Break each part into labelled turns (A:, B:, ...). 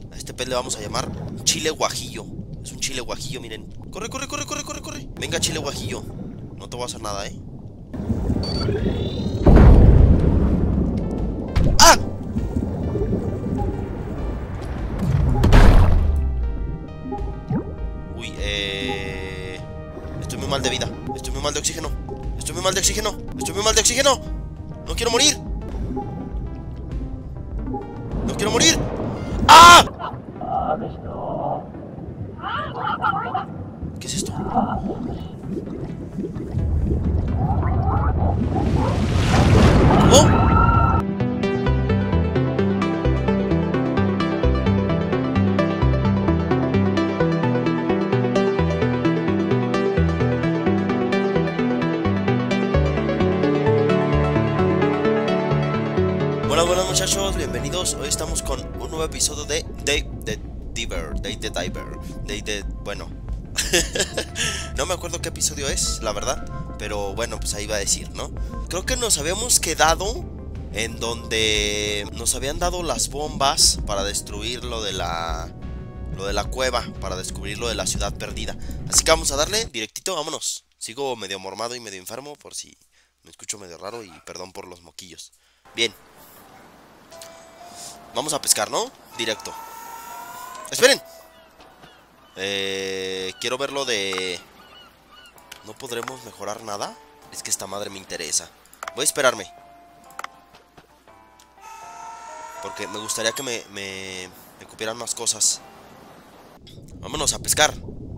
A: A este pez le vamos a llamar chile guajillo. Es un chile guajillo, miren. Corre, corre, corre, corre, corre, corre. Venga, chile guajillo. No te voy a hacer nada, ¿eh? ¡Ah! Uy, estoy muy mal de vida. Estoy muy mal de oxígeno. Estoy muy mal de oxígeno. Estoy muy mal de oxígeno. No quiero morir. No quiero morir. ¡Ah! ¿Qué es esto? ¿Cómo? Buenas muchachos, bienvenidos. Hoy estamos con un nuevo episodio de Dave the Diver. Bueno, no me acuerdo qué episodio es, la verdad. Pero bueno, pues ahí va a decir, ¿no? Creo que nos habíamos quedado en donde nos habían dado las bombas para destruir lo de la cueva, para descubrir lo de la ciudad perdida. Así que vamos a darle directito, vámonos. Sigo medio mormado y medio enfermo, por si me escucho medio raro, y perdón por los moquillos. Bien. Vamos a pescar, ¿no? Directo. ¡Esperen! Quiero ver lo de... ¿No podremos mejorar nada? Es que esta madre me interesa. Voy a esperarme, porque me gustaría que me cupieran más cosas. Vámonos a pescar.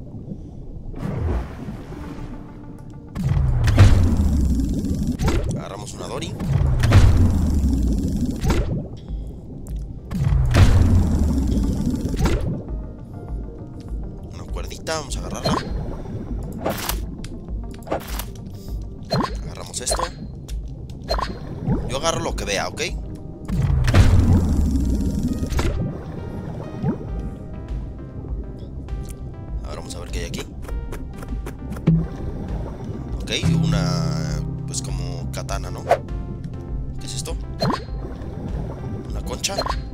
A: Agarramos una Dory. Vamos a agarrarla. Agarramos esto. Yo agarro lo que vea, ¿ok? Ahora vamos a ver qué hay aquí. Ok, una... pues como katana, ¿no? ¿Qué es esto? ¿Una concha?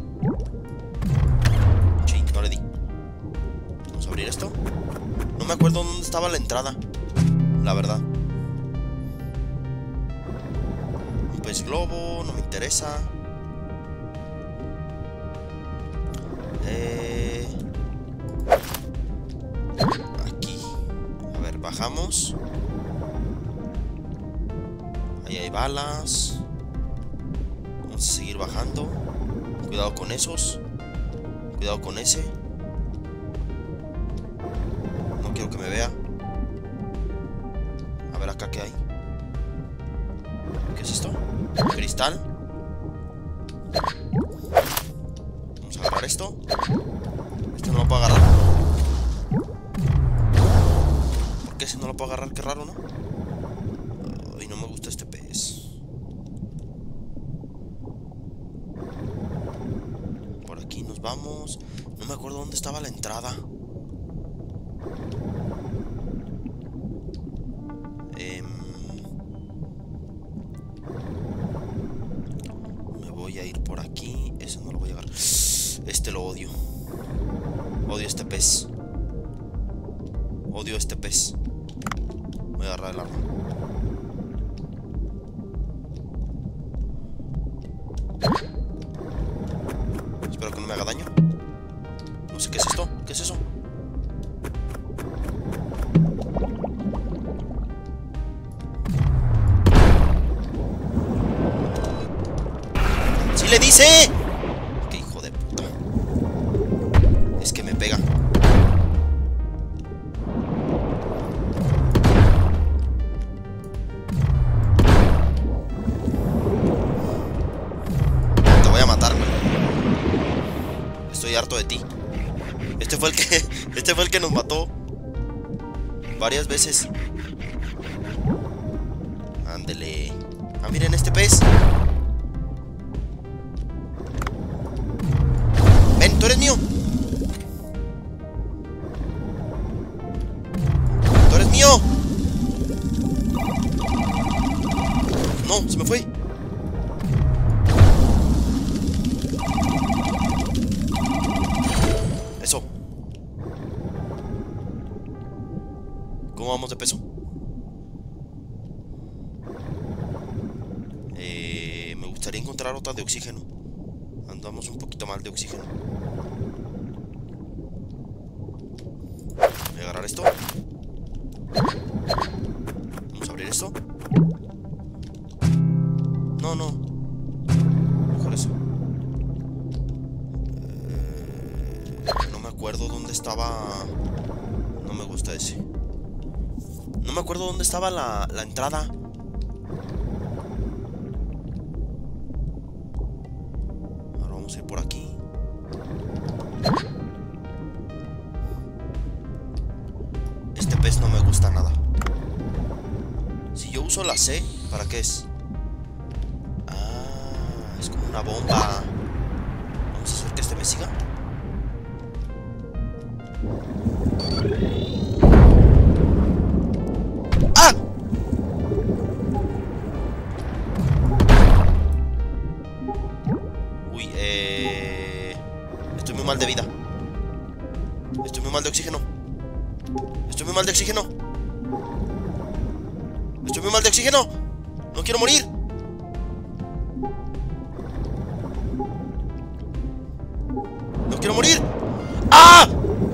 A: Sí, no le di. Vamos a abrir esto. No me acuerdo dónde estaba la entrada, la verdad. Un pez globo, no me interesa. Aquí. A ver, bajamos. Ahí hay balas. Vamos a seguir bajando. Cuidado con esos. Cuidado con ese. Quiero que me vea. A ver acá qué hay. ¿Qué es esto? Cristal. Vamos a agarrar esto. Este no lo puedo agarrar. ¿Por qué si no lo puedo agarrar? Qué raro, ¿no? Ay, no me gusta este pez. Por aquí nos vamos. No me acuerdo dónde estaba la entrada. Me voy a ir por aquí. Ese no lo voy a agarrar. Este lo odio. Odio este pez. Odio este pez. Voy a agarrar el arma. Espero que no me haga daño. No sé qué es esto. ¿Qué es eso? ¡Sí le dice! ¡Qué hijo de puta! Es que me pega. Te voy a matar. Estoy harto de ti. Este fue el que nos mató varias veces. Ándele. Ah, miren este pez. Ven, tú eres mío. Tú eres mío. No, se me fue. Eso. ¿Cómo vamos de peso? Me gustaría encontrar otra de oxígeno. Andamos un poquito mal de oxígeno. Voy a agarrar esto. Vamos a abrir esto. No, no. Mejor eso. No me acuerdo dónde estaba. No me gusta ese. No me acuerdo dónde estaba la entrada. Ahora vamos a ir por aquí. Este pez no me gusta nada. Si yo uso la C, ¿para qué es? Ah, es como una bomba. Vamos a hacer que este me siga. ¡Ah! Uy, estoy muy mal de vida. Estoy muy mal de oxígeno. Estoy muy mal de oxígeno. Estoy muy mal de oxígeno. No quiero morir. No quiero morir. ¡Ah!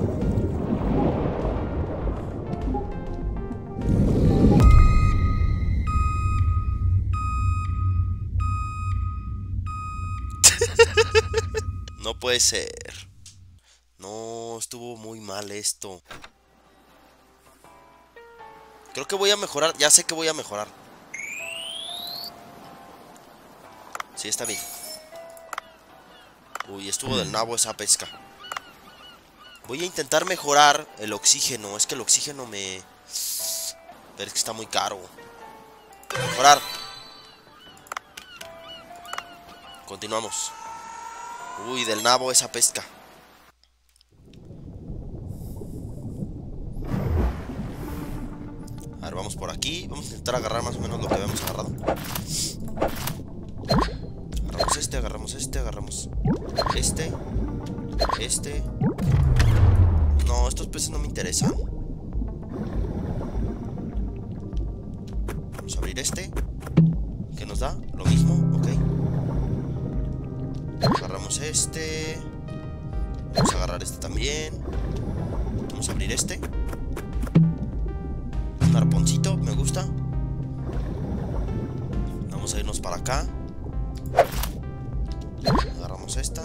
A: No puede ser. No, estuvo muy mal esto. Creo que voy a mejorar. Ya sé que voy a mejorar. Sí, está bien. Uy, estuvo del nabo esa pesca. Voy a intentar mejorar el oxígeno. Es que el oxígeno me... Pero es que está muy caro. Mejorar. Continuamos. Uy, del nabo esa pesca. A ver, vamos por aquí. Vamos a intentar agarrar más o menos lo que habíamos agarrado. Agarramos este, agarramos este, agarramos este. Este. No, estos peces no me interesan. Vamos a abrir este. ¿Qué nos da? Lo mismo, ok. Agarramos este. Vamos a agarrar este también. Vamos a abrir este. Un arponcito, me gusta. Vamos a irnos para acá. Agarramos esta.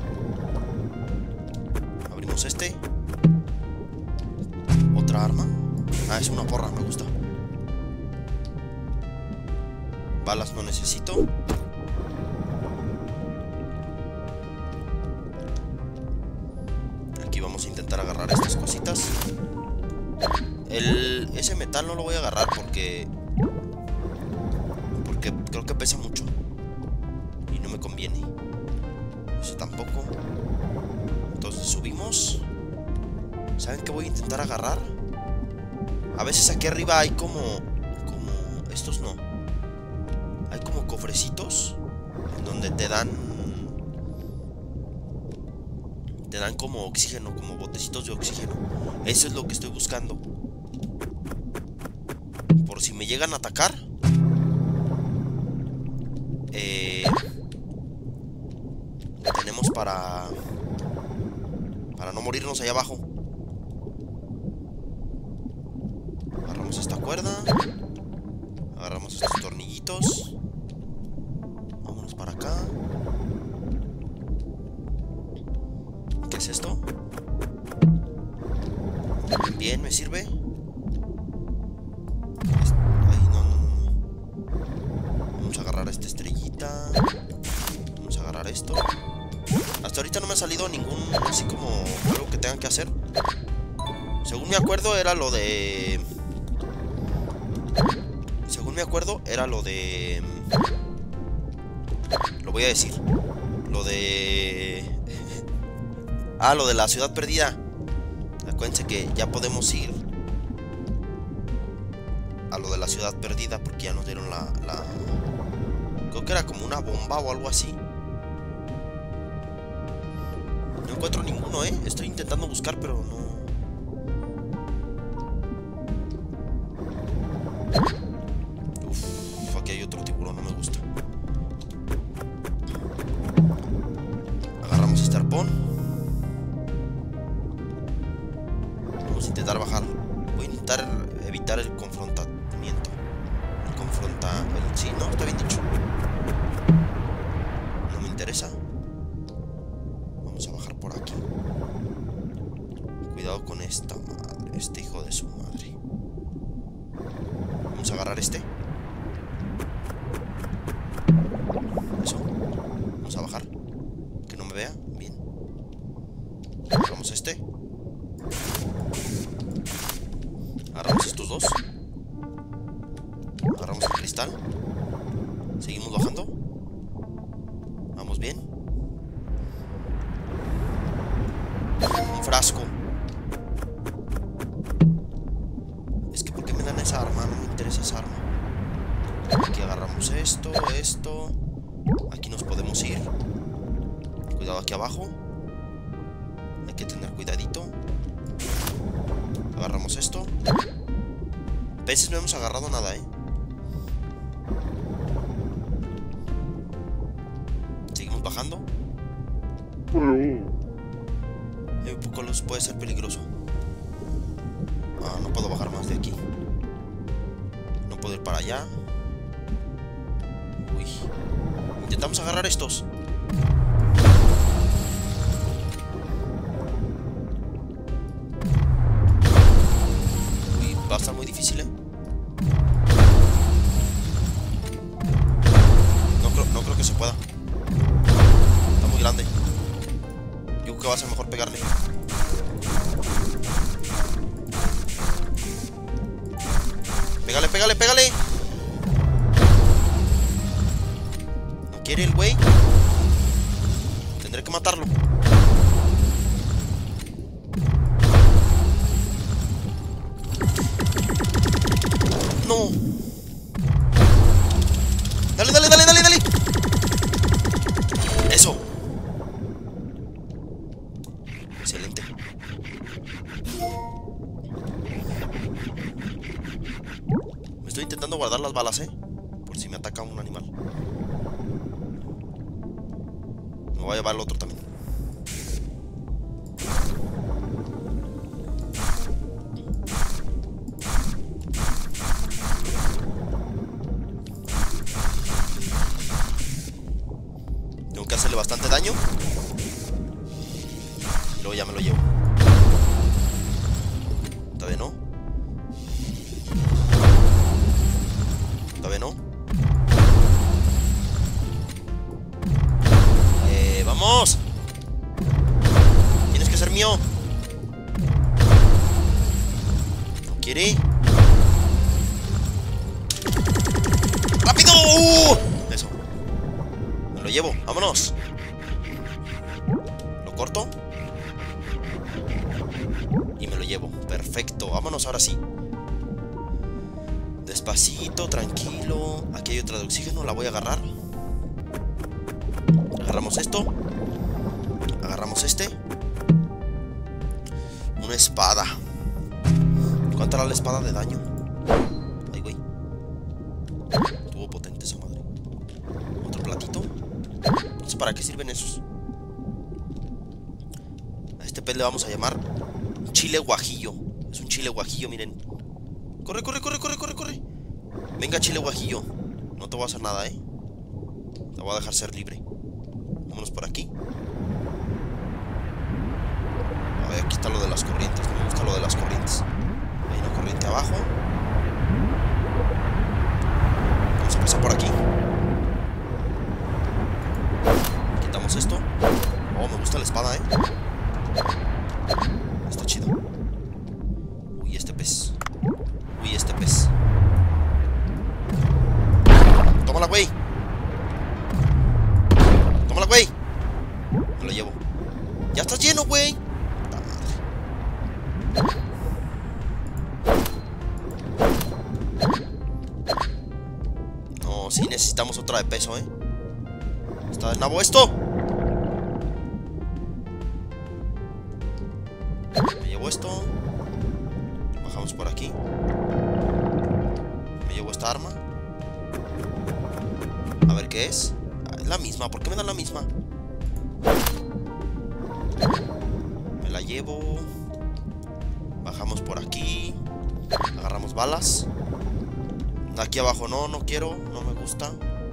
A: Abrimos este. Otra arma. Ah, es una porra, me gusta. Balas no necesito. Aquí vamos a intentar agarrar estas cositas. Ese metal no lo voy a agarrar porque creo que pesa mucho y no me conviene. Eso tampoco. Entonces subimos. ¿Saben qué voy a intentar agarrar? A veces aquí arriba hay como estos no. Hay como cofrecitos en donde te dan como oxígeno, como botecitos de oxígeno. Eso es lo que estoy buscando. Por si me llegan a atacar. Tenemos para no morirnos allá abajo. Agarramos esta cuerda. Agarramos estos tornillitos. Vámonos para acá. ¿Qué es esto? Bien, me sirve. Ay, no. Vamos a agarrar esta estrellita. Vamos a agarrar esto. Hasta ahorita no me ha salido ningún, así como algo que tengan que hacer. Según me acuerdo era lo de... Lo voy a decir. Lo de... Ah, lo de la ciudad perdida. Acuérdense que ya podemos ir a lo de la ciudad perdida porque ya nos dieron la... Creo que era como una bomba o algo así. No encuentro ninguno, estoy intentando buscar, pero no. Uf, aquí hay otro tiburón, no me gusta. Agarramos este arpón. Vamos a intentar bajar. Voy a intentar evitar el confrontamiento. Sí, no, está bien dicho. No me interesa. Vamos a bajar por aquí. Cuidado con esta madre, este hijo de su madre. Vamos a agarrar este. Eso. Vamos a bajar. Que no me vea. Bien. Agarramos este. Agarramos estos dos. Agarramos el cristal. Seguimos bajando. Vamos bien. Un frasco. Es que ¿por qué me dan esa arma? No me interesa esa arma. Aquí agarramos esto, esto. Aquí nos podemos ir. Cuidado aquí abajo. Hay que tener cuidadito. Agarramos esto. Peces no hemos agarrado nada, Seguimos bajando. Un poco luz puede ser peligroso. Ah, no puedo bajar más de aquí. No puedo ir para allá. Uy. Intentamos agarrar estos. Uy, va a estar muy difícil, No creo que se pueda. Está muy grande. Yo creo que va a ser mejor pegarle. Pégale, pégale, pégale. ¿No quiere el güey? Tendré que matarlo. No. Dale, dale, dale, dale, dale. Eso. Excelente. Me estoy intentando guardar las balas, por si me ataca un animal. Me voy a llevar el otro también. Tengo que hacerle bastante daño. Y luego ya me lo llevo. Todavía no. Todavía no. ¡Vamos! Tienes que ser mío. ¿No quiere? ¡Rápido! Eso. Me lo llevo. ¡Vámonos! Lo corto. Y me lo llevo. Perfecto. Vámonos ahora sí. Despacito, tranquilo. Aquí hay otra de oxígeno. La voy a agarrar. Agarramos esto. Agarramos este. Una espada. ¿Cuánto hará la espada de daño? Ay, güey. Estuvo potente esa madre. Otro platito. No sé para qué sirven esos. A este pez le vamos a llamar chile guajillo. Es un chile guajillo, miren. Corre, corre, corre, corre, corre, corre. Venga, chile guajillo. No te voy a hacer nada, Te voy a dejar ser libre. Vámonos por aquí. A ver, aquí está lo de las corrientes. No me gusta lo de las corrientes. Hay una corriente abajo. Vamos a pasar por aquí. Quitamos esto. Oh, me gusta la espada, Está chido. Uy, este pez. Uy, este pez. Tómala, güey. Tómala, güey. Me lo llevo. Ya estás lleno, güey. No, sí necesitamos otra de peso, Está de nabo esto. llevo esto. Bajamos por aquí. Me llevo esta arma. A ver qué es. Es la misma, ¿por qué me dan la misma? Me la llevo. Bajamos por aquí. Agarramos balas. Aquí abajo no, no quiero. No me gusta.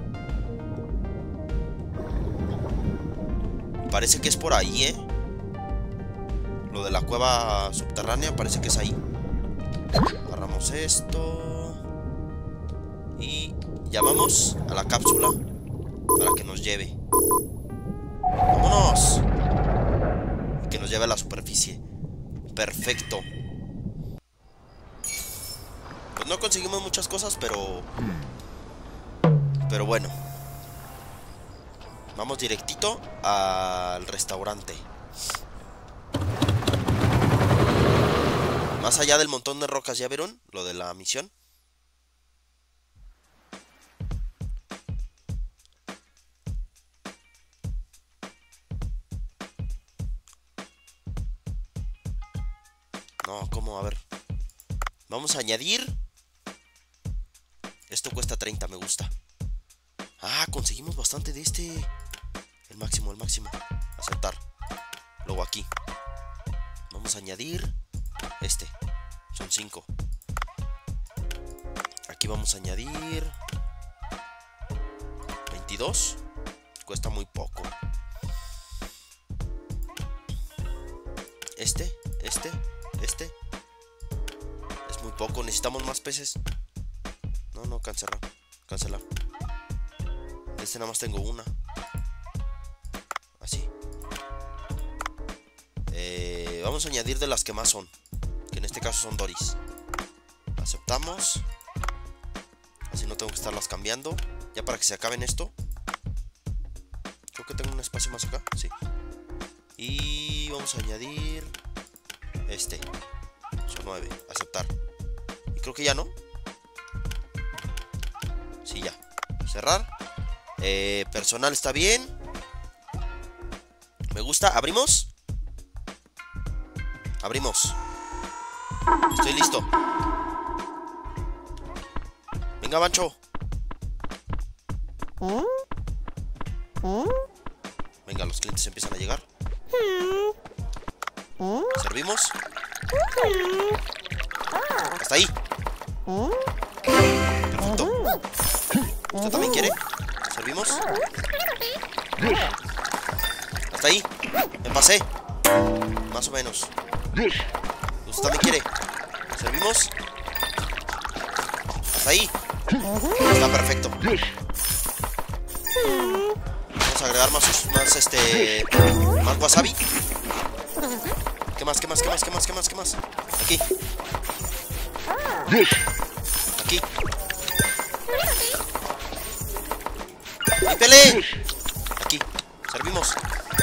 A: Parece que es por ahí, ¿eh? Lo de la cueva subterránea parece que es ahí. Agarramos esto. Y llamamos a la cápsula para que nos lleve. ¡Vámonos! Y que nos lleve a la superficie. Perfecto. Pues no conseguimos muchas cosas, pero bueno. Vamos directito al restaurante. Más allá del montón de rocas, ¿ya vieron? Lo de la misión. No, ¿cómo? A ver. Vamos a añadir. Esto cuesta 30, me gusta. Ah, conseguimos bastante de este. El máximo, el máximo. Aceptar. Luego aquí. Vamos a añadir este. Son 5. Aquí vamos a añadir 22. Cuesta muy poco. Este. Es muy poco, necesitamos más peces. No, cancelar. Cancelar. Este nada más tengo una. Así. Vamos a añadir de las que más son. Que en este caso son Doris. Aceptamos. Así no tengo que estarlas cambiando. Ya para que se acaben esto. Creo que tengo un espacio más acá. Sí. Y vamos a añadir este. Son 9. Aceptar. Y creo que ya no. Sí, ya. Cerrar. Personal está bien. Me gusta. ¿Abrimos? Abrimos. Estoy listo. Venga, Bancho. Venga, los clientes empiezan a llegar. ¿Servimos? Hasta ahí. Perfecto. ¿Usted también quiere? ¿Servimos? Hasta ahí. Me pasé. Más o menos. ¿Usted también quiere? ¿Servimos? Hasta ahí. Está perfecto. Vamos a agregar más wasabi. ¿Qué más? Aquí. Aquí. ¡Límpele! Aquí. Servimos.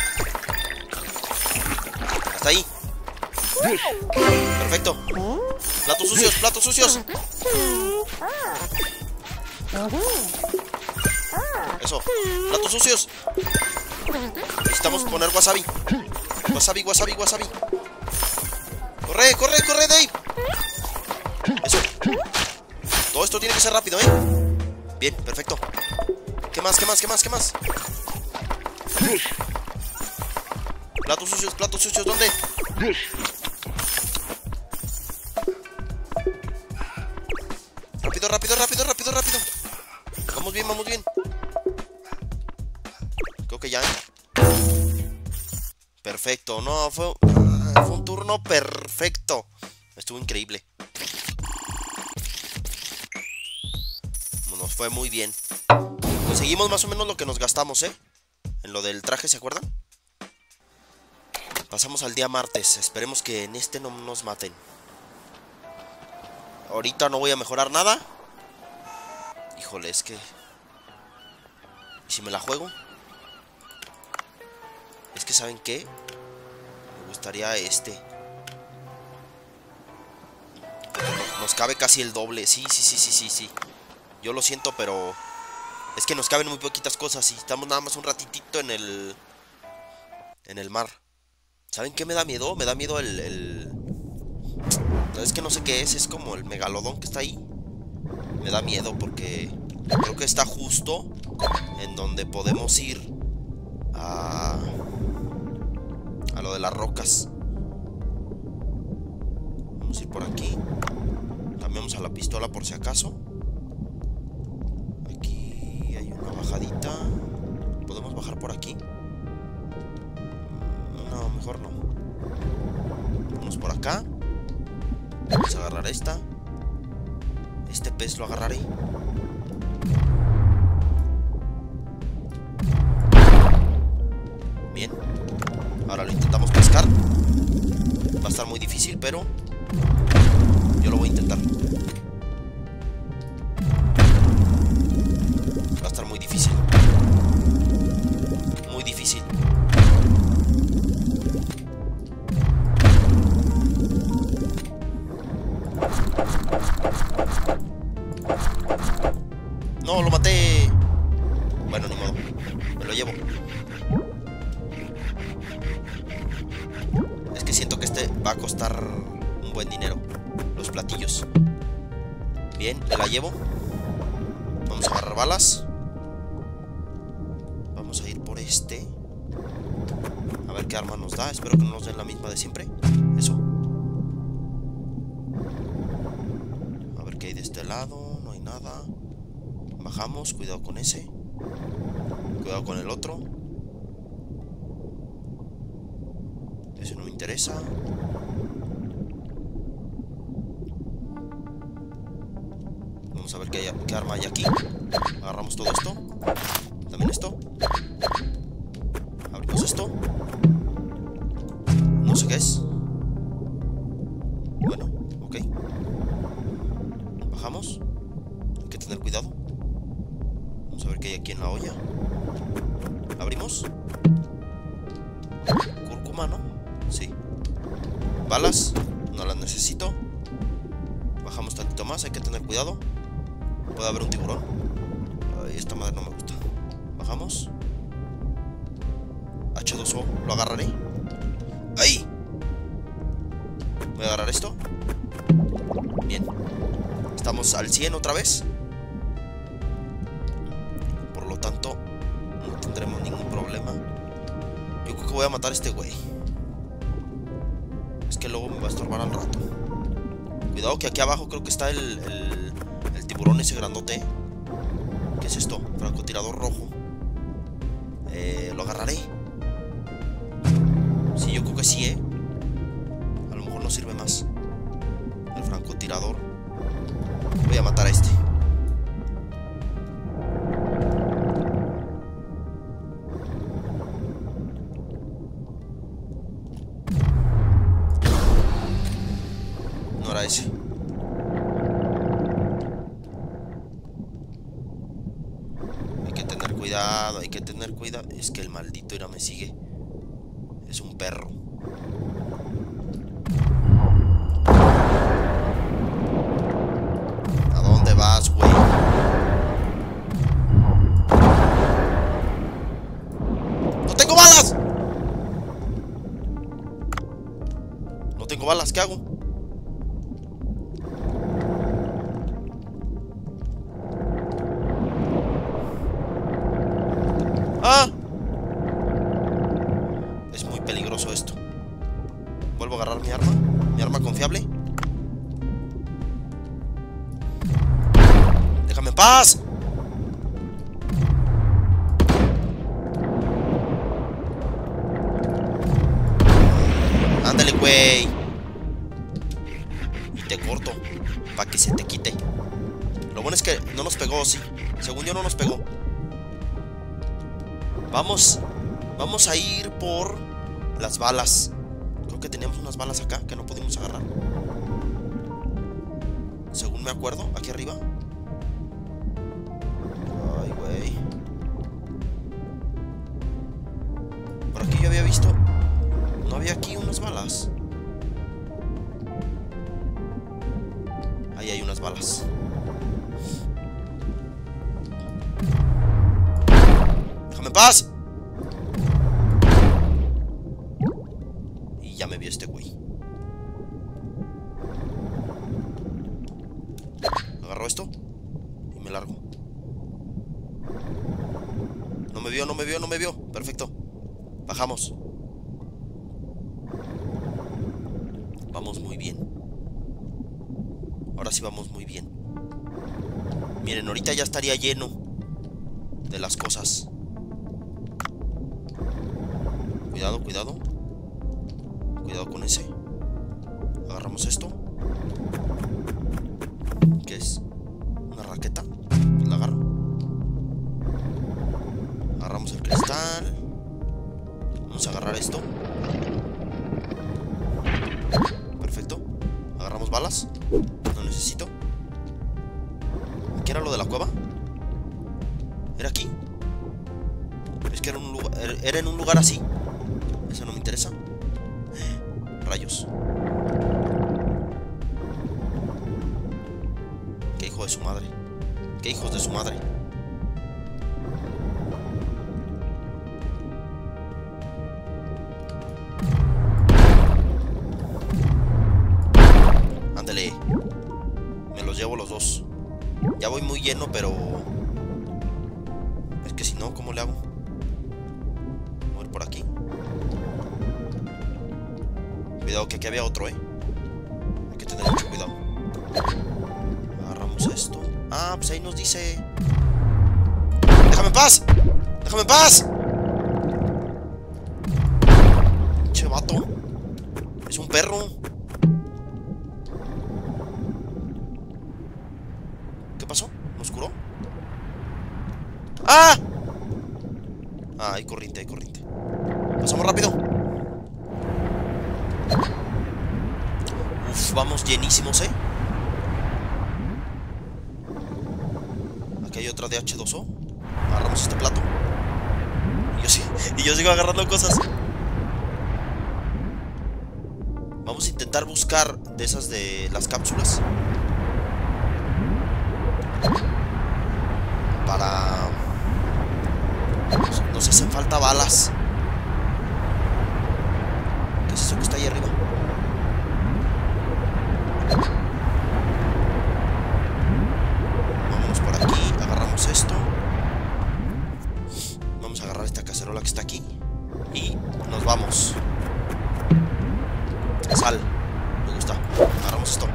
A: Hasta ahí. Perfecto. Platos sucios, platos sucios. Eso. Platos sucios. Necesitamos poner wasabi. Wasabi. Corre, Dave. Eso. Todo esto tiene que ser rápido, ¿eh? Bien, perfecto. ¿Qué más? Platos sucios, ¿dónde? Rápido. Vamos bien. Creo que ya. Perfecto, no, fue un turno perfecto. Estuvo increíble. Nos fue muy bien. Conseguimos más o menos lo que nos gastamos, ¿eh? En lo del traje, ¿se acuerdan? Pasamos al día martes. Esperemos que en este no nos maten. Ahorita no voy a mejorar nada. Híjole, es que... ¿Y si me la juego? Es que, ¿saben qué? Me gustaría este. Nos cabe casi el doble. Sí. Yo lo siento, pero... Es que nos caben muy poquitas cosas y estamos nada más un ratitito en el mar. ¿Saben qué me da miedo? Me da miedo el Es que no sé qué es como el megalodón que está ahí. Me da miedo porque creo que está justo en donde podemos ir a lo de las rocas. Vamos a ir por aquí. Cambiamos a la pistola por si acaso. Aquí hay una bajadita. ¿Podemos bajar por aquí? No, mejor no. Vamos por acá. Vamos a agarrar esta. Este pez lo agarraré. Bien. Ahora lo intentamos pescar. Va a estar muy difícil, pero yo lo voy a intentar. Va a estar muy difícil. Muy difícil. No, lo maté. Bueno, ni modo. Me lo llevo. Es que siento que este va a costar un buen dinero. Los platillos. Bien, me la llevo. Vamos a agarrar balas. Vamos a ir por este. A ver qué arma nos da. Espero que no nos den la misma de siempre. Eso. A ver qué hay de este lado. No hay nada. Bajamos, cuidado con ese. Cuidado con el otro. Ese no me interesa. Vamos a ver qué arma hay aquí. Agarramos todo esto. También esto. Abrimos esto. No sé qué es. Bueno, ok. Bajamos. Hay que tener cuidado. Vamos a ver qué hay aquí en la olla. Abrimos. Cúrcuma, ¿no? Sí. Balas. No las necesito. Bajamos tantito más. Hay que tener cuidado. Puede haber un tiburón. Ay, esta madre no me gusta. Bajamos. H2O. Lo agarraré. ¡Ay! Voy a agarrar esto. Bien. Estamos al 100 otra vez. Por lo tanto, no tendremos ningún problema. Yo creo que voy a matar a este güey. Es que luego me va a estorbar al rato. Cuidado que aquí abajo creo que está el tiburón ese grandote. ¿Qué es esto? Francotirador rojo. Lo agarraré. Sí, yo creo que sí, a lo mejor no sirve más el francotirador. Voy a matar a este. No era ese. Hay que tener cuidado, hay que tener cuidado. Es que el maldito Ira me sigue. Es un perro. ¿A dónde vas, güey? ¡No tengo balas! No tengo balas, ¿qué hago? ¡Ah! Es muy peligroso esto. Vuelvo a agarrar mi arma confiable. ¡Déjame en paz! Ándale, güey. Y te corto para que se te quite. Lo bueno es que no nos pegó, sí. Según yo no nos pegó. Vamos a ir por las balas. Creo que teníamos unas balas acá que no pudimos agarrar. Según me acuerdo, aquí arriba. Ay, güey. Por aquí yo había visto. ¿No había aquí unas balas? Ahí hay unas balas. ¡Déjame en paz! Y ya me vio este güey. Agarro esto y me largo. No me vio, no me vio, no me vio. Perfecto. Bajamos. Vamos muy bien. Ahora sí vamos muy bien. Miren, ahorita ya estaría lleno de las cosas. Cuidado, cuidado. Cuidado con ese. Agarramos esto. ¿Qué es? ¿Una raqueta? Pues la agarro. Agarramos el cristal. Vamos a agarrar esto. Perfecto. Agarramos balas. No necesito. ¿Qué era lo de la cueva? ¿Era aquí? Es que era un lugar, era en un lugar así. Eso no me interesa. Rayos. Qué hijo de su madre. Qué hijos de su madre. Ándale. Me los llevo los dos. Ya voy muy lleno, pero... es que si no, ¿cómo le hago? Voy a ir por aquí. Cuidado que aquí había otro, Hay que tener mucho cuidado. Agarramos esto. Ah, pues ahí nos dice... ¡déjame en paz! ¡Déjame en paz! Che, vato. Es un perro. ¿Qué pasó? ¿Nos curó? ¡Ah! Ah, hay corriente, hay corriente. Pasamos rápido. Uf, vamos llenísimos, Aquí hay otra de H2O. Agarramos este plato. Y yo sigo agarrando cosas. Vamos a intentar buscar de esas de las cápsulas. Para... nos hacen falta balas. ¿Qué es eso que está ahí arriba? Vámonos por aquí. Agarramos esto. Vamos a agarrar esta cacerola que está aquí. Y nos vamos. Sal. Me gusta. Agarramos esto.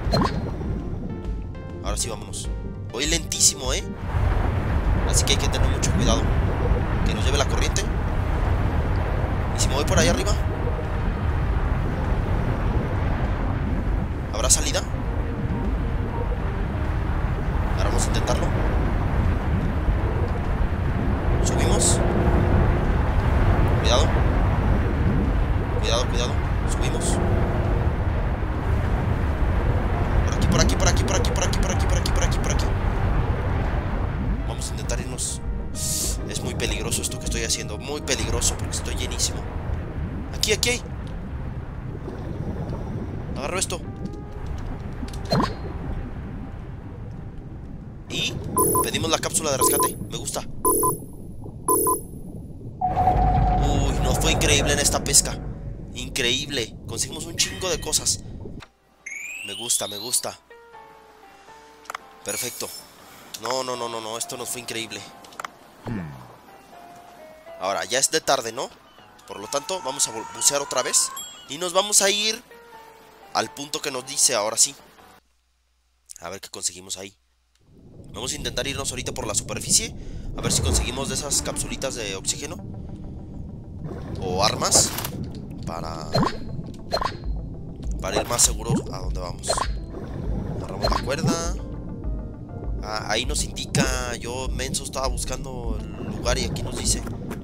A: Ahora sí, vámonos. Voy lentísimo, Así que hay que tener mucho cuidado. Que nos lleve la corriente. ¿Y si me voy por ahí arriba? ¿Habrá salida? Ahora vamos a intentarlo. Subimos. Cuidado. Cuidado, cuidado. Subimos. Por aquí, por aquí, por aquí, por aquí, por aquí, por aquí, por aquí, por aquí, por aquí. Vamos a intentar irnos. Es muy peligroso esto que estoy haciendo. Muy peligroso porque estoy llenísimo. Aquí, aquí hay. Agarro esto. Y pedimos la cápsula de rescate. Me gusta. Uy, nos fue increíble en esta pesca. Increíble. Conseguimos un chingo de cosas. Me gusta, me gusta. Perfecto. No, esto nos fue increíble. Ahora, ya es de tarde, ¿no? Por lo tanto, vamos a bucear otra vez. Y nos vamos a ir al punto que nos dice ahora sí. A ver qué conseguimos ahí. Vamos a intentar irnos ahorita por la superficie. A ver si conseguimos de esas capsulitas de oxígeno. O armas. Para ir más seguros a donde vamos. Agarramos la cuerda. Ah, ahí nos indica. Yo, menso, estaba buscando el lugar y aquí nos dice.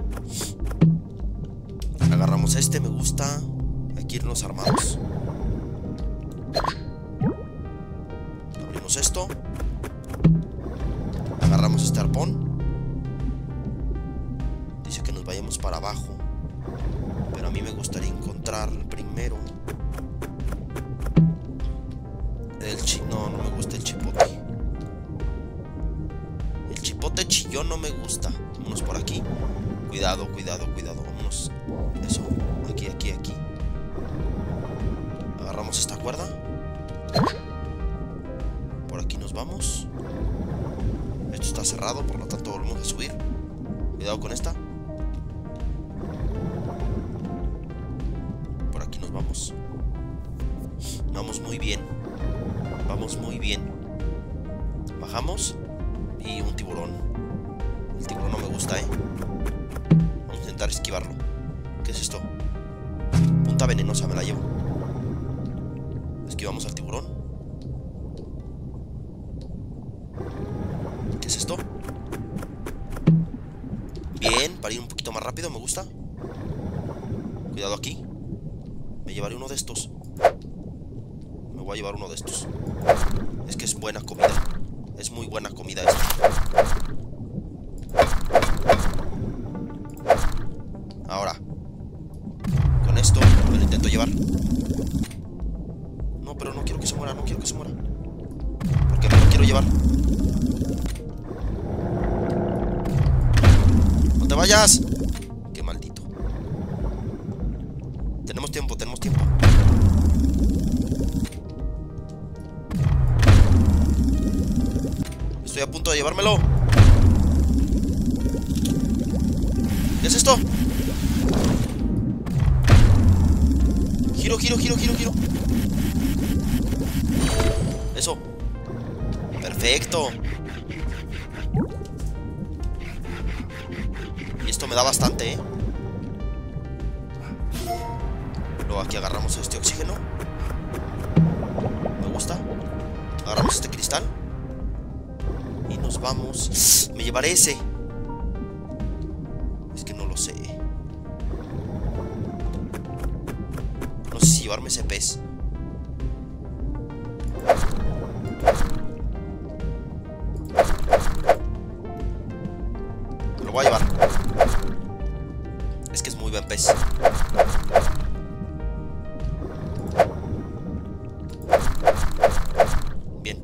A: Agarramos este, me gusta. Hay que irnos armados. Abrimos esto. Agarramos este arpón. Dice que nos vayamos para abajo. Pero a mí me gustaría encontrar primero no me gusta el chipote. El chipote chillón no me gusta. Vámonos por aquí. Cuidado, cuidado, cuidado. Vámonos. Eso. Aquí, aquí, aquí. Agarramos esta cuerda. Por aquí nos vamos. está cerrado, por lo tanto volvemos a subir. Cuidado con esta. Por aquí nos vamos. Vamos muy bien. Vamos muy bien. Bajamos. Y un tiburón. El tiburón no me gusta, Vamos a intentar esquivarlo. ¿Qué es esto? Punta venenosa, me la llevo. Esquivamos al tiburón. ¿Qué es esto? Bien, para ir un poquito más rápido, me gusta. Cuidado aquí. Me llevaré uno de estos. Me voy a llevar uno de estos. Es que es buena comida. Es muy buena comida esta. Ahora, con esto me lo intento llevar. No, pero no quiero que se muera, no quiero que se muera. Porque me lo quiero llevar. ¡No te vayas! ¡Qué maldito! Tenemos tiempo, tenemos tiempo. Estoy a punto de llevármelo. ¿Qué es esto? Giro, giro, giro, giro, giro. Eso. Perfecto. Y esto me da bastante, Luego aquí agarramos este oxígeno. Me gusta. Agarramos este cristal. Y nos vamos. Me llevaré ese. Es que no lo sé. No sé si llevarme ese pez. Me lo voy a llevar. Es que es muy buen pez. Bien.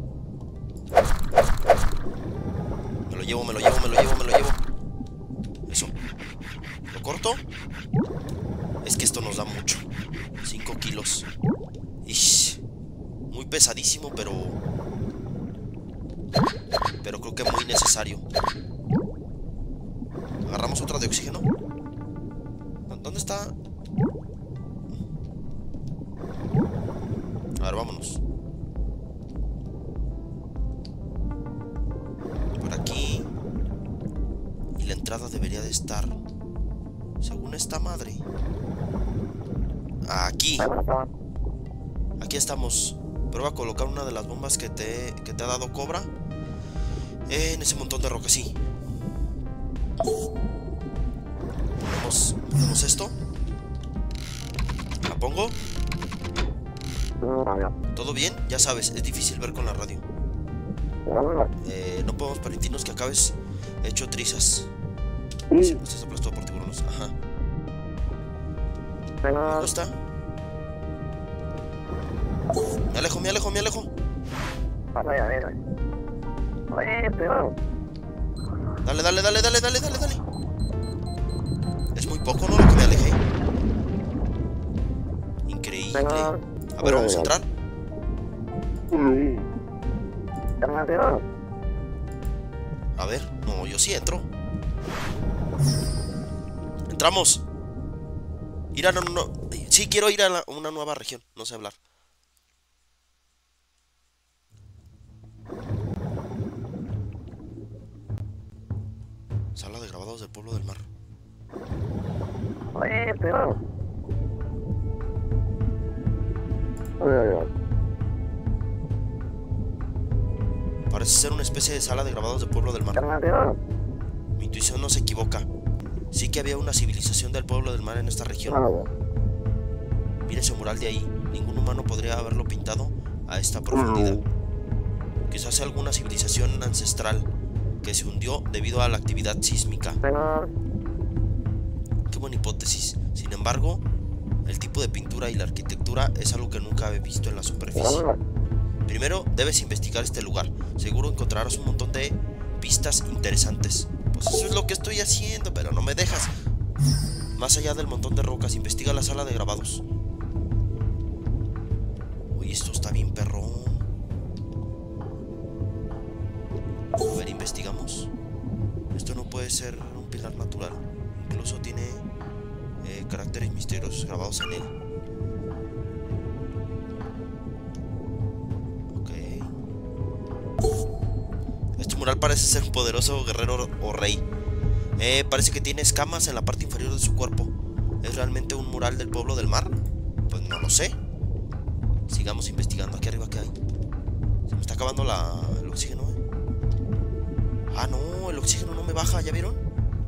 A: Me lo llevo, me lo llevo, me lo llevo, me lo llevo. Eso. ¿Lo corto? Es que esto nos da mucho. 5 kilos. Ish. Muy pesadísimo, pero creo que muy necesario. Agarramos otra de oxígeno. ¿Dónde está? A ver, vámonos. Por aquí. Y la entrada debería de estar, según esta madre, aquí. Aquí estamos. Prueba a colocar una de las bombas que te ha dado Cobra en ese montón de rocas, sí. Ponemos esto. La pongo. ¿Todo bien? Ya sabes, es difícil ver con la radio. No podemos permitirnos que acabes hecho trizas. Si no estás aplastado por tiburones. Ajá. ¿Me gusta? Me alejo, me alejo, me alejo. Dale, dale, dale, dale, dale, dale, dale. Es muy poco, ¿no? Lo que me alejé. Increíble. A ver, vamos a entrar. A ver, no, yo sí entro. Entramos. Ir a sí, quiero ir a una nueva región. No sé hablar. Sala de grabados del pueblo del mar. Parece ser una especie de sala de grabados del pueblo del mar. Mi intuición no se equivoca. Sí que había una civilización del pueblo del mar en esta región. Mira ese mural de ahí. Ningún humano podría haberlo pintado a esta profundidad. Quizás sea alguna civilización ancestral que se hundió debido a la actividad sísmica. Qué buena hipótesis. Sin embargo, el tipo de pintura y la arquitectura es algo que nunca he visto en la superficie. Primero, debes investigar este lugar. Seguro encontrarás un montón de pistas interesantes. Pues eso es lo que estoy haciendo, pero no me dejas. Más allá del montón de rocas, investiga la sala de grabados. Uy, esto está bien perrón. A ver, investigamos. puede ser un pilar natural. Incluso tiene caracteres misteriosos grabados en él. Ok. Este mural parece ser un poderoso guerrero o rey. Parece que tiene escamas en la parte inferior de su cuerpo. ¿Es realmente un mural del pueblo del mar? Pues no lo sé. Sigamos investigando. Aquí arriba, ¿qué hay? Se me está acabando el oxígeno, Ah, no, el oxígeno no me baja, ¿ya vieron?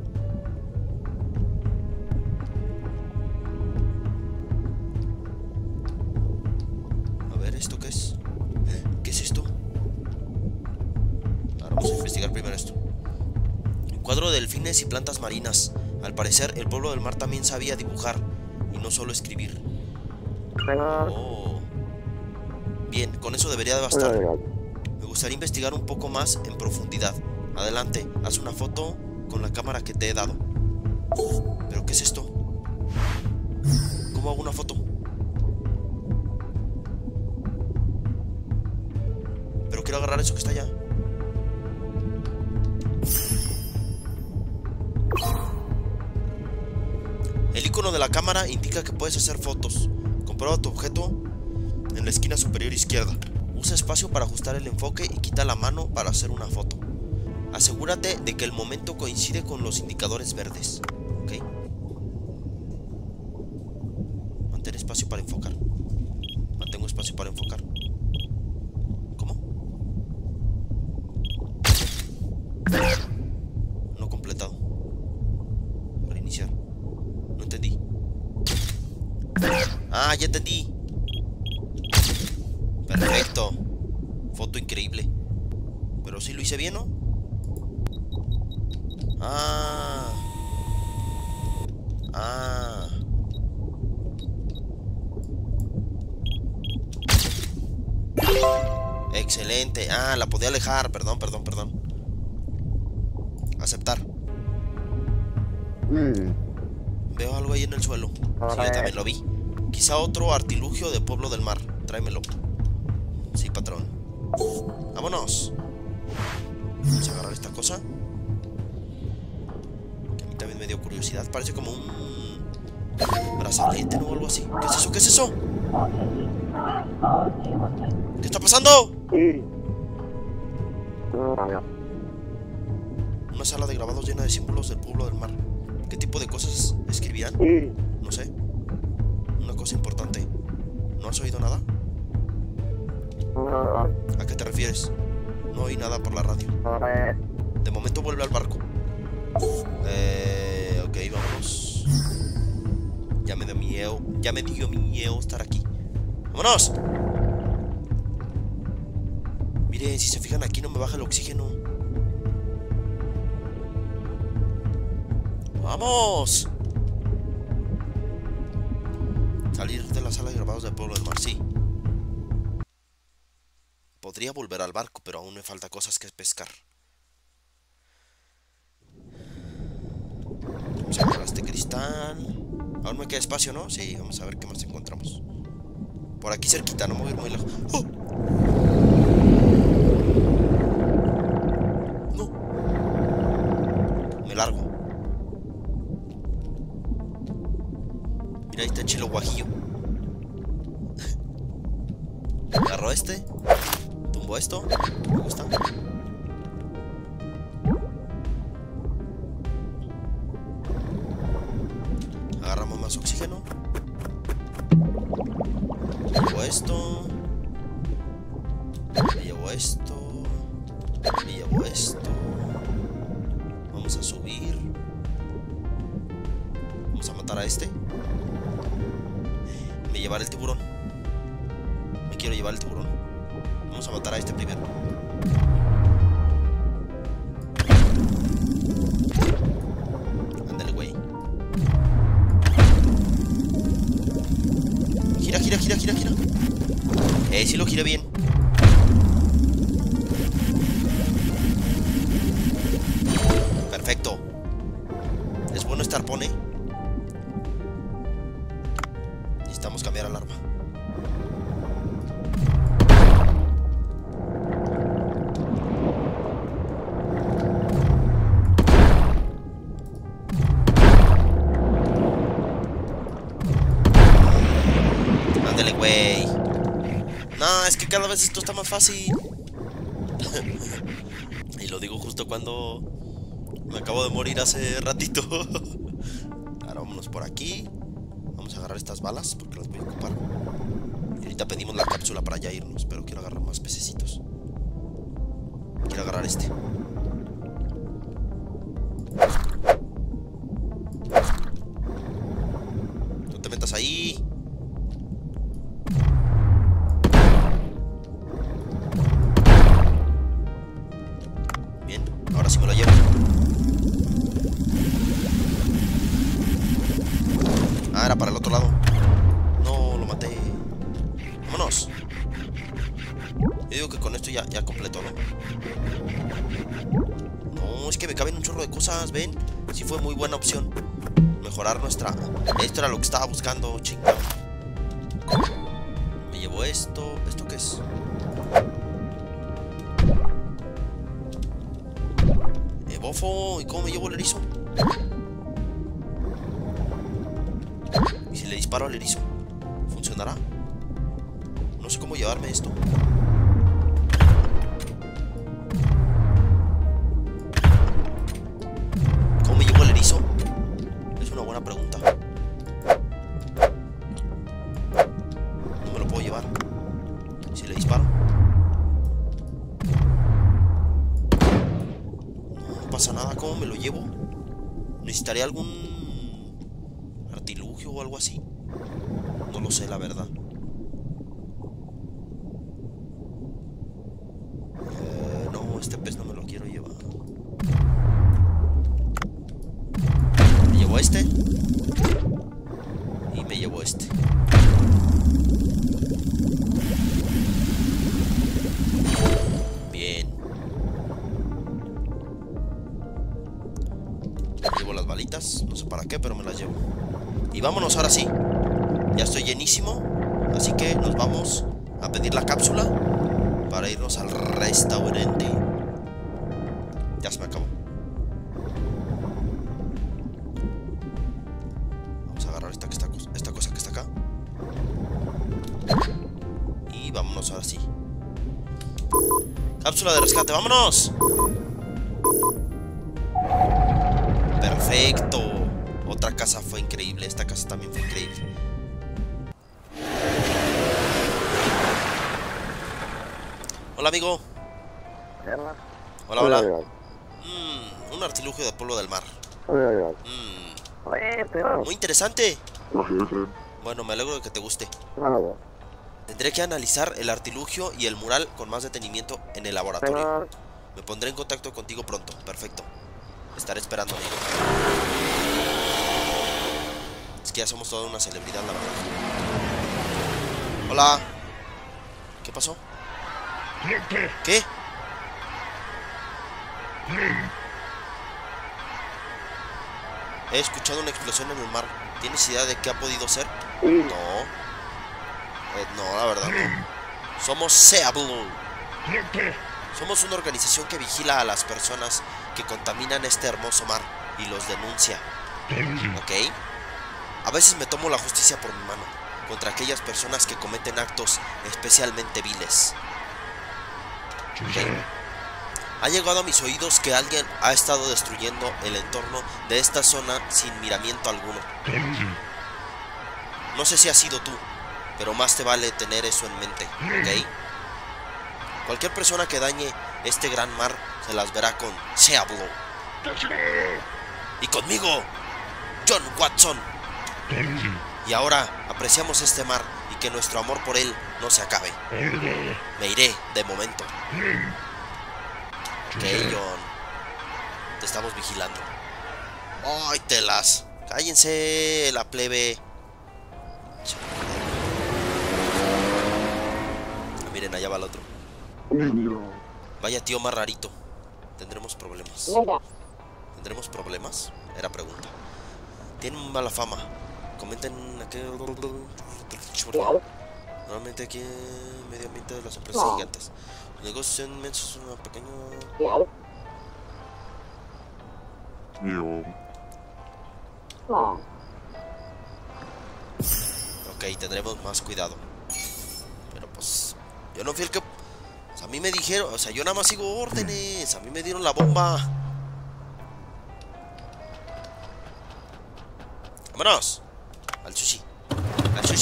A: A ver, ¿esto qué es? ¿Qué es esto? Ahora vamos a investigar primero esto. Cuadro de delfines y plantas marinas. Al parecer, el pueblo del mar también sabía dibujar y no solo escribir. Oh. Bien, con eso debería de bastar. Me gustaría investigar un poco más en profundidad. Adelante, haz una foto con la cámara que te he dado. ¿Pero qué es esto? ¿Cómo hago una foto? Pero quiero agarrar eso que está allá. El icono de la cámara indica que puedes hacer fotos. Comprueba tu objeto en la esquina superior izquierda. Usa espacio para ajustar el enfoque y quita la mano para hacer una foto. Asegúrate de que el momento coincide con los indicadores verdes. ¿Ok? Mantén espacio para enfocar. Mantengo espacio para enfocar. ¿Cómo? No completado. Reiniciar. No entendí. Ah, ya entendí. Perfecto. Foto increíble. Pero sí lo hice bien, ¿no? Ah. Ah. Excelente. Ah, la podía alejar. Perdón. Aceptar. Veo algo ahí en el suelo. Sí, yo también lo vi. Quizá otro artilugio de pueblo del mar. Tráemelo. Sí, patrón. Vámonos. Vamos a agarrar esta cosa. Que a mí también me dio curiosidad. Parece como un brazalete, ¿no? O algo así. ¿Qué es eso? ¿Qué es eso? ¿Qué está pasando? Una sala de grabados llena de símbolos del pueblo del mar. ¿Qué tipo de cosas escribían? No sé. Una cosa importante. ¿No has oído nada? ¿A qué te refieres? No oí nada por la radio. De momento vuelve al barco. Ok, vamos. Ya me dio miedo. Ya me dio miedo estar aquí. ¡Vámonos! Miren, si se fijan aquí no me baja el oxígeno. ¡Vamos! Salir de la sala de grabados del pueblo del mar, sí. Podría volver al barco, pero aún me falta cosas que pescar. Vamos a agarrar este cristal. Aún me queda espacio, ¿no? Sí, vamos a ver qué más encontramos. Por aquí cerquita, no me voy a ir muy lejos. ¡Oh! No. Me largo. Mira, ahí está el chilo guajillo. Agarro este. Tumbo esto. Me gusta. Agarramos más oxígeno. Llevo esto. Me llevo esto. Me llevo esto. Vamos a subir. Vamos a matar a este. Me llevaré el tiburón. Me quiero llevar el tiburón. Vamos a matar a este primero. Ándale, güey. Gira, gira, gira, gira, gira. Sí lo gira bien. Perfecto. Es bueno estar pone. Necesitamos cambiar el arma. güey. No, es que cada vez esto está más fácil. Y lo digo justo cuando me acabo de morir hace ratito. Ahora vámonos por aquí. Vamos a agarrar estas balas porque las voy a ocupar. Y ahorita pedimos la cápsula para ya irnos. Pero quiero agarrar más pececitos. Quiero agarrar este. No te metas ahí. Bien, ahora sí me lo llevo. Ah, era para el otro lado. No, lo maté. Vámonos. Yo digo que con esto ya completo, ¿no? No, es que me caben un chorro de cosas, ¿ven? Sí fue muy buena opción mejorar nuestra... Esto era lo que estaba buscando, chingado. Me llevo esto. ¿Esto qué es? Bofo. ¿Y cómo me llevo el erizo? ¿Y si le disparo al erizo? ¿Funcionará? No sé cómo llevarme esto. ¿Cómo me llevo el erizo? Es una buena pregunta. No me lo puedo llevar. Si le disparo. No pasa nada. ¿Cómo me lo llevo? ¿Necesitaría algún artilugio o algo así? No lo sé, la verdad. No, este pez no me lo quiero llevar. Me llevo este. Y me llevo este. Bien. Me llevo las balitas. No sé para qué, pero me las llevo. Y vámonos ahora sí. Ya estoy llenísimo. Así que nos vamos a pedir la cápsula para irnos al restaurante. Ya se me acabó. Vamos a agarrar esta cosa que está acá. Y vámonos ahora sí. Cápsula de rescate, ¡vámonos! Perfecto. Otra casa fue increíble. Esta casa también fue increíble. Hola, amigo. Hola, hola. Un artilugio del pueblo del mar. Muy interesante. Bueno, me alegro de que te guste. Tendré que analizar el artilugio y el mural con más detenimiento en el laboratorio. Me pondré en contacto contigo pronto. Perfecto. Estaré esperando. Es que ya somos toda una celebridad, la verdad. Hola. ¿Qué pasó? ¿Qué? He escuchado una explosión en el mar. ¿Tienes idea de qué ha podido ser? No. No, la verdad no. Somos Sea Blue. Somos una organización que vigila a las personas que contaminan este hermoso mar y los denuncia. ¿Ok? A veces me tomo la justicia por mi mano contra aquellas personas que cometen actos especialmente viles. ¿Okay? Ha llegado a mis oídos que alguien ha estado destruyendo el entorno de esta zona sin miramiento alguno. No sé si has sido tú, pero más te vale tener eso en mente, ¿ok? Cualquier persona que dañe este gran mar se las verá con Sea Blue. Y conmigo, John Watson. Y ahora apreciamos este mar y que nuestro amor por él no se acabe. Me iré de momento. Ok, John. Te estamos vigilando. ¡Ay, telas! Cállense, la plebe. Miren, allá va el otro. Vaya tío más rarito. Tendremos problemas. ¿Tendremos problemas? Era pregunta. Tienen mala fama. Comenten aquí. Normalmente aquí en medio ambiente de las empresas gigantes. Los negocios son inmensos, una pequeña... Ok, tendremos más cuidado. Pues, yo no fui el que... Pues, a mí me dijeron, o sea, yo nada más sigo órdenes. A mí me dieron la bomba. ¡Vámonos! Al sushi. Al sushi.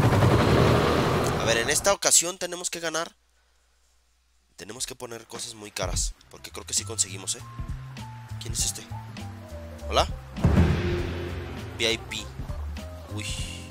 A: A ver, en esta ocasión tenemos que ganar. Tenemos que poner cosas muy caras. Porque creo que sí conseguimos, ¿eh? ¿Quién es este? ¿Hola? VIP. Uy.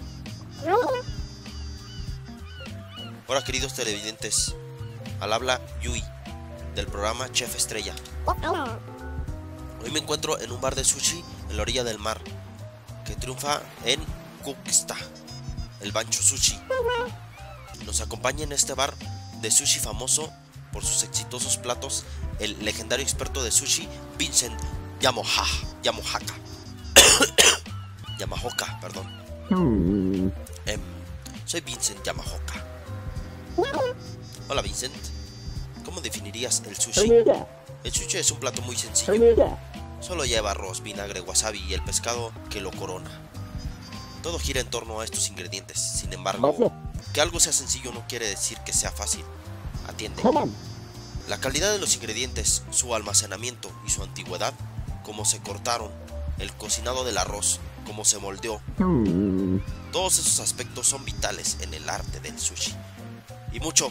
A: Hola, queridos televidentes. Al habla Yui, del programa Chef Estrella. Hoy me encuentro en un bar de sushi en la orilla del mar, que triunfa en Kuksta, el Bancho Sushi. Nos acompaña en este bar de sushi famoso por sus exitosos platos el legendario experto de sushi Vincent Yamohaka. Yamahoka, perdón. Soy Vincent Yamahoka. Hola, Vincent. ¿Cómo definirías el sushi? El sushi es un plato muy sencillo. Solo lleva arroz, vinagre, wasabi y el pescado que lo corona. Todo gira en torno a estos ingredientes. Sin embargo, que algo sea sencillo no quiere decir que sea fácil. Atiende. La calidad de los ingredientes, su almacenamiento y su antigüedad, cómo se cortaron, el cocinado del arroz, cómo se moldeó. Todos esos aspectos son vitales en el arte del sushi. Y mucho.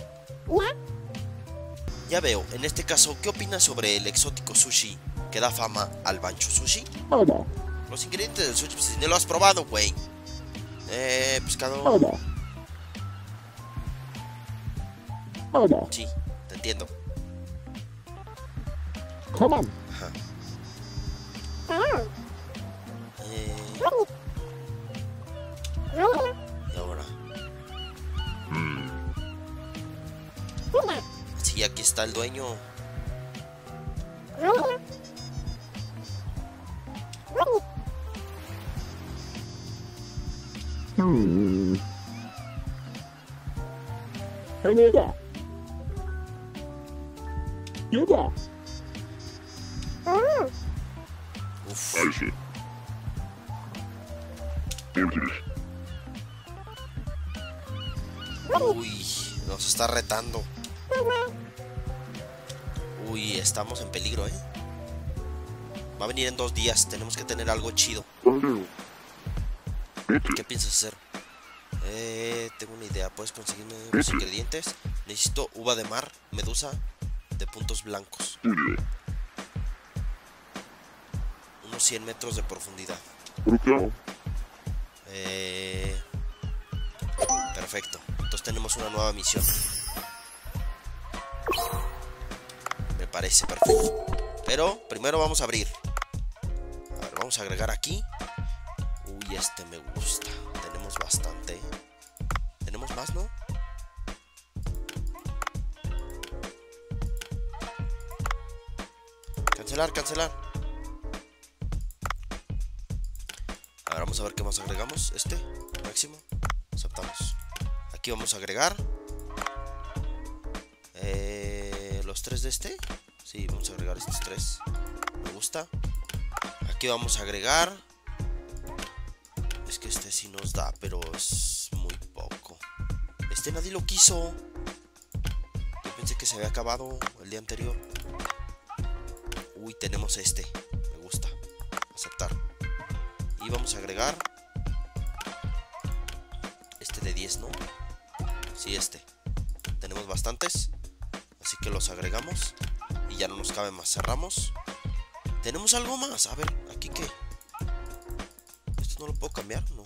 A: Ya veo, en este caso, ¿qué opinas sobre el exótico sushi que da fama al Bancho Sushi? Los ingredientes del sushi, si no lo has probado, güey. Pescado. Sí, te entiendo. Ajá. Y ahora. Sí, aquí está el dueño. Uf. Uy, nos está retando. Uy, estamos en peligro, ¿eh? Va a venir en 2 días. Tenemos que tener algo chido. ¿Qué piensas hacer? Tengo una idea. ¿Puedes conseguirme los ingredientes? Necesito uva de mar, medusa de puntos blancos. Unos 100 metros de profundidad. Perfecto. Entonces tenemos una nueva misión. Me parece perfecto. Pero primero vamos a abrir. A ver, vamos a agregar aquí. Uy, este me gusta. Tenemos bastante. ¿Tenemos más, no? Cancelar, cancelar. A ver, vamos a ver qué más agregamos. Este, máximo. Aceptamos. Aquí vamos a agregar los 3 de este. Sí, vamos a agregar estos 3. Me gusta. Aquí vamos a agregar. Es que este sí nos da, pero es muy poco. Este nadie lo quiso. Yo pensé que se había acabado el día anterior. Uy, tenemos este. Me gusta. Aceptar. Y vamos a agregar este de 10, ¿no? Sí, este. Tenemos bastantes. Así que los agregamos. Y ya no nos cabe más. Cerramos. ¿Tenemos algo más? A ver, ¿aquí qué? ¿Esto no lo puedo cambiar? No.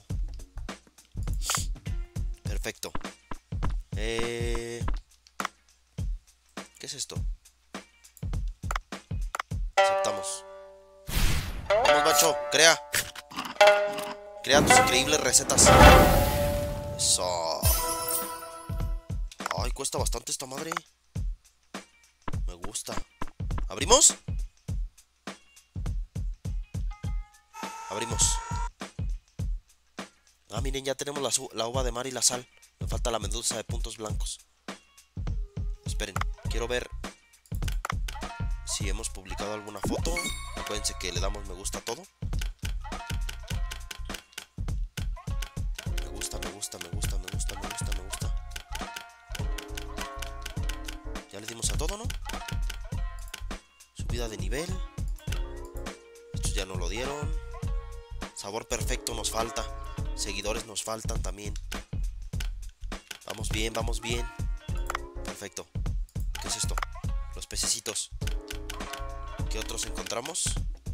A: Perfecto. ¿Qué es esto? Aceptamos. Vamos, macho, crea. Crea tus increíbles recetas. Eso. Ay, cuesta bastante esta madre. Me gusta. ¿Abrimos? Abrimos. Ah, miren, ya tenemos la uva de mar y la sal. Me falta la medusa de puntos blancos. Esperen, quiero ver si hemos publicado alguna foto. Acuérdense que le damos me gusta a todo. Me gusta, me gusta, me gusta, me gusta, me gusta, me gusta. dimos a todo, ¿no? Subida de nivel. Estos ya no lo dieron. Sabor perfecto nos falta. Seguidores nos faltan también. Vamos bien, vamos bien. Perfecto. ¿Qué es esto? Los pececitos. ¿Qué otros encontramos?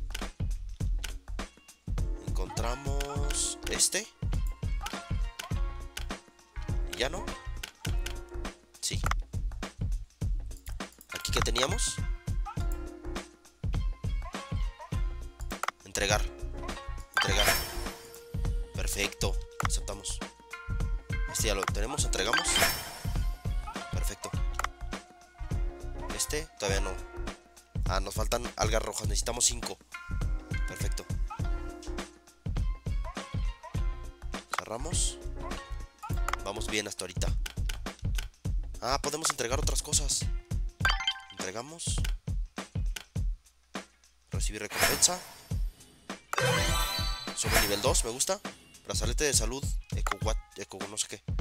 A: Encontramos este. ¿Y ya no? Sí. ¿Aquí qué teníamos? Entregar. Entregar. Perfecto. Aceptamos. Este ya lo tenemos. Entregamos. Perfecto. Este todavía no. Ah, nos faltan algas rojas. Necesitamos 5. Perfecto. Cerramos. Vamos bien hasta ahorita. Ah, podemos entregar otras cosas. Entregamos. Recibir recompensa. Somos nivel 2, me gusta. Brazalete de salud. Eco no sé qué.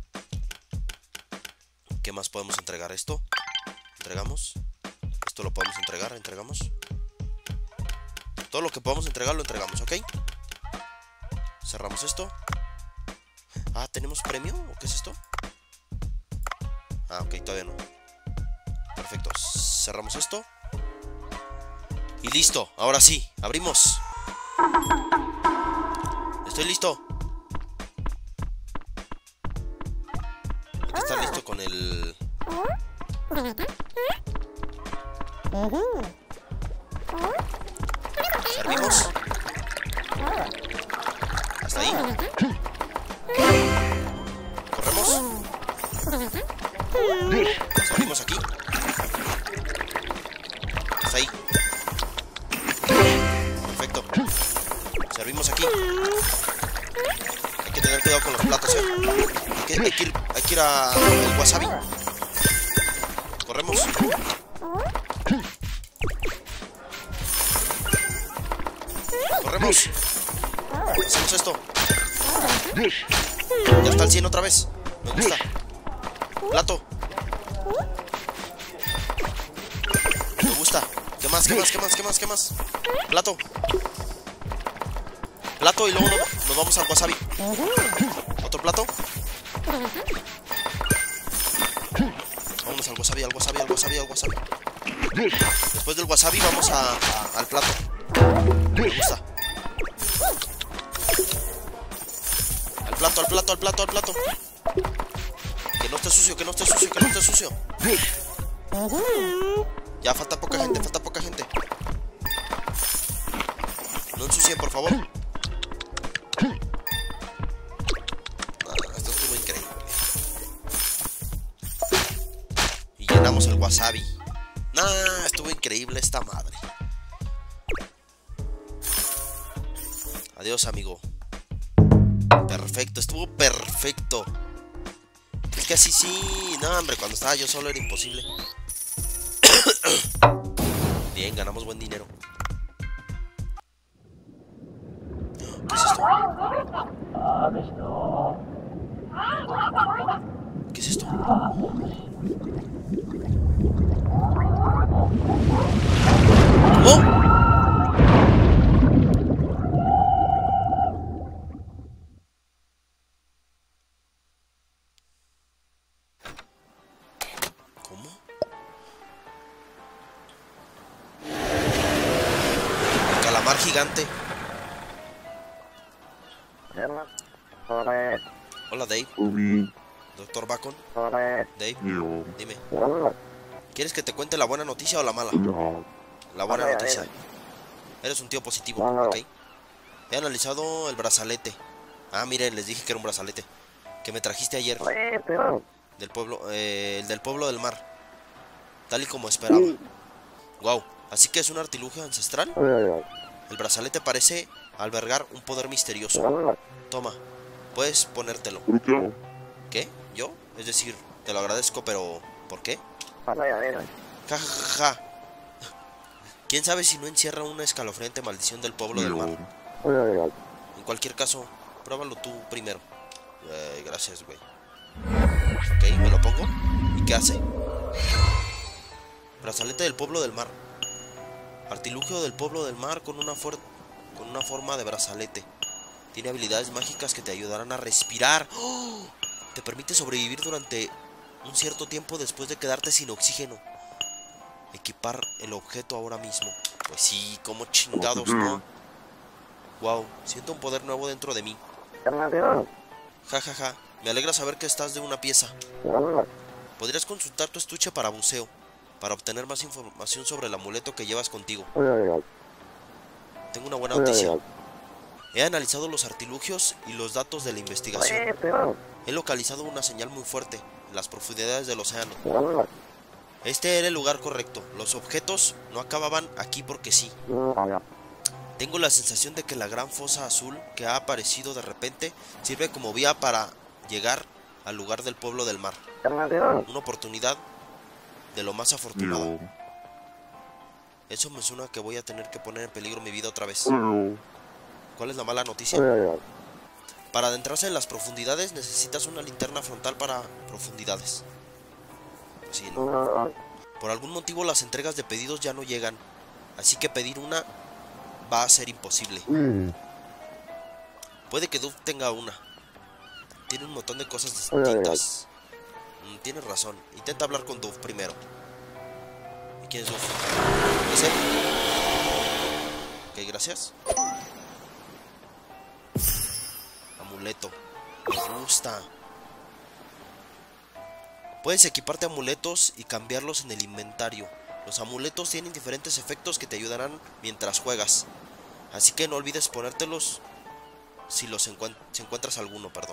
A: ¿Qué más podemos entregar? Esto. Entregamos. Esto lo podemos entregar. Entregamos. Todo lo que podamos entregar lo entregamos, ¿ok? Cerramos esto. Ah, ¿tenemos premio? ¿O qué es esto? Ah, ok, todavía no. Perfecto. Cerramos esto. Y listo. Ahora sí. Abrimos. Estoy listo. Hay que estar listo con el... Servimos. Hasta ahí. Corremos. Servimos aquí. Hasta ahí. Perfecto. Servimos aquí. Hay que tener cuidado con los platos, hay que ir a el wasabi. Corremos. Corremos. Hacemos esto. Ya está al 100 otra vez. Me gusta. Plato. Me gusta. ¿Qué más? ¿Qué más? ¿Qué más? ¿Qué más? ¿Qué más? Plato. Plato y luego nos vamos al wasabi. Otro plato. Vámonos al wasabi, al wasabi, al wasabi, al wasabi. Después del wasabi vamos al plato. Me gusta. Al plato, al plato, al plato, al plato. Que no esté sucio, que no esté sucio, que no esté sucio. Ya falta poca gente, falta poca gente. No ensucien, por favor. Esto estuvo increíble. Y llenamos el wasabi. Estuvo increíble esta madre. Adiós, amigo. Perfecto, estuvo perfecto. Es que así sí. No, hombre, cuando estaba yo solo era imposible. Bien, ganamos buen dinero. ¿Qué es esto? ¿Qué es esto? ¡Oh! Gigante. Hola, Dave. Doctor Bacon. Dave, dime. ¿Quieres que te cuente la buena noticia o la mala? La buena noticia. Eres un tío positivo, ¿ok? He analizado el brazalete. Ah, miren, les dije que era un brazalete que me trajiste ayer. Del pueblo, el del pueblo del mar. Tal y como esperaba. Wow, así que es un artilugio ancestral. El brazalete parece albergar un poder misterioso. Toma, puedes ponértelo. ¿Qué? ¿Yo? Es decir, te lo agradezco, pero... ¿por qué? Ja, ja, ja, ja. ¿Quién sabe si no encierra una escalofriante maldición del pueblo del mar? En cualquier caso, pruébalo tú primero. Gracias, güey. Ok, me lo pongo. ¿Y qué hace? Brazalete del pueblo del mar. Artilugio del pueblo del mar con una forma de brazalete. Tiene habilidades mágicas que te ayudarán a respirar. ¡Oh! Te permite sobrevivir durante un cierto tiempo después de quedarte sin oxígeno. Equipar el objeto ahora mismo. Pues sí, como chingados, ¿no? Wow, siento un poder nuevo dentro de mí. Ja, ja, ja. Me alegra saber que estás de una pieza. Podrías consultar tu estuche para buceo, para obtener más información sobre el amuleto que llevas contigo. Tengo una buena noticia. He analizado los artilugios y los datos de la investigación. He localizado una señal muy fuerte en las profundidades del océano. Este era el lugar correcto. Los objetos no acababan aquí porque sí. Tengo la sensación de que la gran fosa azul que ha aparecido de repente sirve como vía para llegar al lugar del pueblo del mar. Una oportunidad de lo más afortunada. Eso me suena que voy a tener que poner en peligro mi vida otra vez. ¿Cuál es la mala noticia? Para adentrarse en las profundidades necesitas una linterna frontal para profundidades. Sí, ¿no? Por algún motivo las entregas de pedidos ya no llegan, así que pedir una va a ser imposible. Puede que Duff tenga una. Tiene un montón de cosas distintas. Tienes razón. Intenta hablar con Duff primero. ¿Y quién es Duff? ¿Es él? Ok, gracias. Amuleto. Me gusta. Puedes equiparte amuletos y cambiarlos en el inventario. Los amuletos tienen diferentes efectos que te ayudarán mientras juegas. Así que no olvides ponértelos si encuentras alguno, perdón.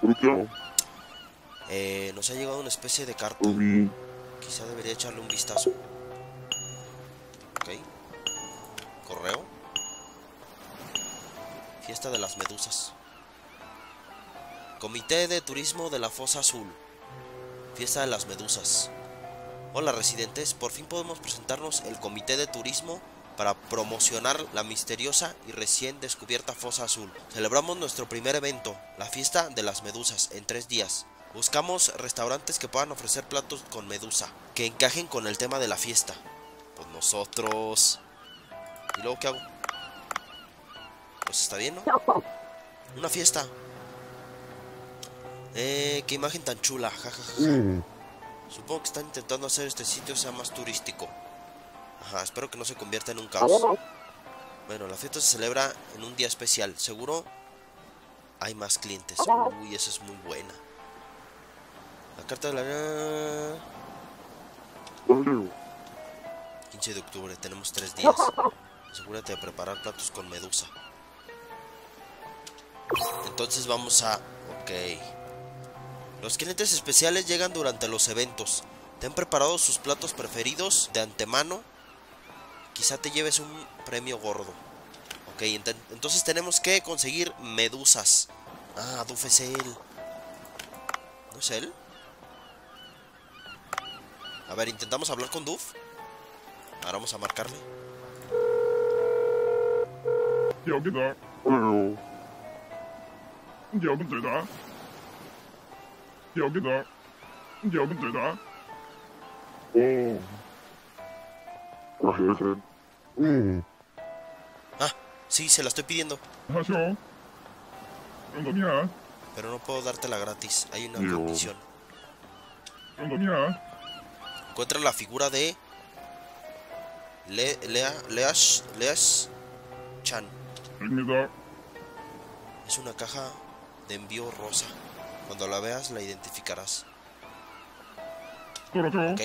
A: Nos ha llegado una especie de carta. Quizá debería echarle un vistazo. Ok. Correo. Fiesta de las medusas. Comité de turismo de la fosa azul. Fiesta de las medusas. Hola residentes, por fin podemos presentarnos el comité de turismo para promocionar la misteriosa y recién descubierta fosa azul. Celebramos nuestro primer evento, la fiesta de las medusas, en 3 días. Buscamos restaurantes que puedan ofrecer platos con medusa, que encajen con el tema de la fiesta. Pues nosotros... ¿Y luego qué hago? Pues está bien, ¿no? Una fiesta. Qué imagen tan chula, jajaja. Supongo que están intentando hacer este sitio sea más turístico. Ajá, espero que no se convierta en un caos. Bueno, la fiesta se celebra en un día especial. Seguro hay más clientes. Uy, esa es muy buena. La carta de la... 15 de octubre, tenemos 3 días. Asegúrate de preparar platos con medusa. Entonces vamos a... Ok. Los clientes especiales llegan durante los eventos. Ten preparados sus platos preferidos de antemano. Quizá te lleves un premio gordo. Ok, entonces tenemos que conseguir medusas. Ah, Duff es él. ¿No es él? A ver, intentamos hablar con Duff. Ahora vamos a marcarle. Ah, sí, se la estoy pidiendo. Pero no puedo dártela gratis. Hay una condición. Encuentra la figura de Leash Chan. Es una caja de envío rosa. Cuando la veas la identificarás. Ok.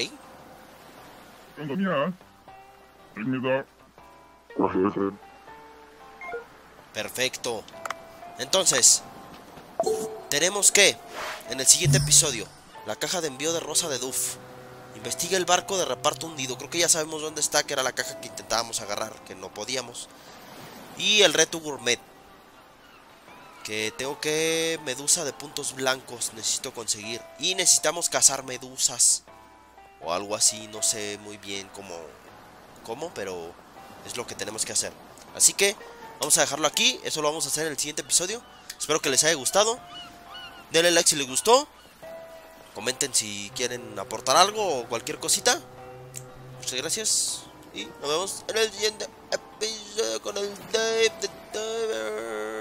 A: Perfecto. Entonces, tenemos que, en el siguiente episodio, la caja de envío de rosa de Duff. Investiga el barco de reparto hundido. Creo que ya sabemos dónde está, que era la caja que intentábamos agarrar, que no podíamos. Y el reto gourmet, que tengo que... Medusa de puntos blancos necesito conseguir. Y necesitamos cazar medusas o algo así, no sé muy bien cómo, pero es lo que tenemos que hacer. Así que vamos a dejarlo aquí. Eso lo vamos a hacer en el siguiente episodio. Espero que les haya gustado. Denle like si les gustó. Comenten si quieren aportar algo o cualquier cosita. Muchas gracias. Y nos vemos en el siguiente episodio con el Dave the Diver.